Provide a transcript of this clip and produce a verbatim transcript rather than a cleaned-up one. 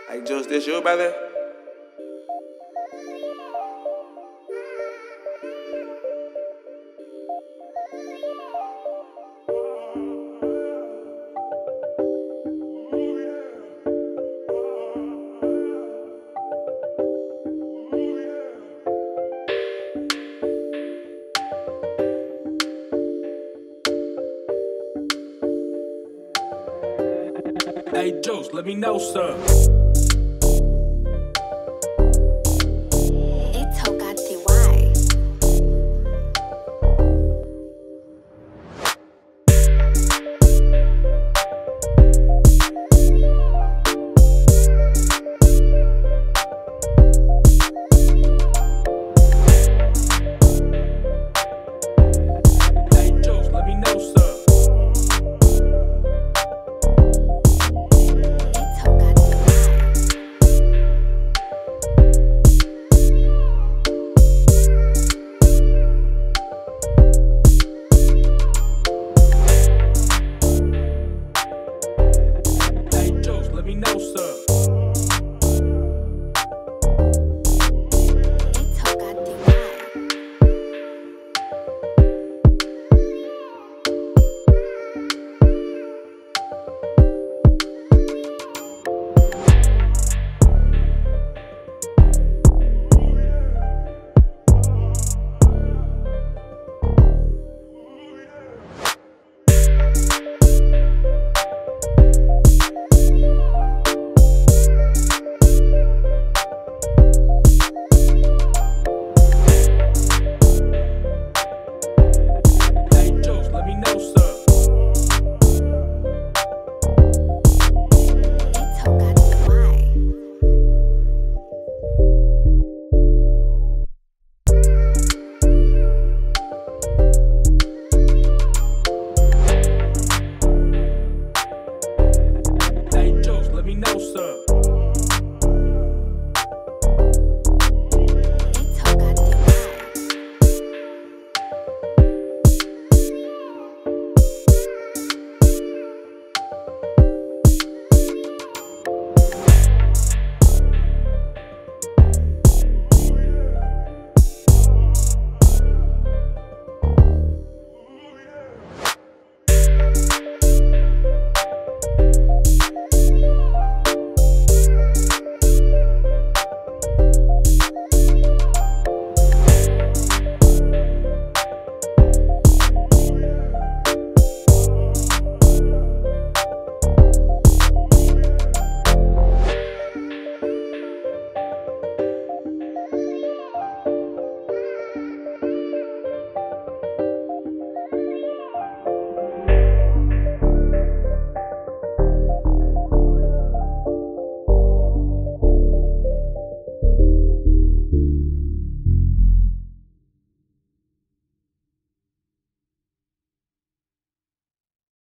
Hey, Juce, this you, brother? Hey, Juce, let me know, sir. It's Hokatiwi. Hey, Juce, let me know, sir. Let me know, sir. It's Hokatiwi. Let me know, sir. It's Hokatiwi. Hey, Juce, let me know, sir.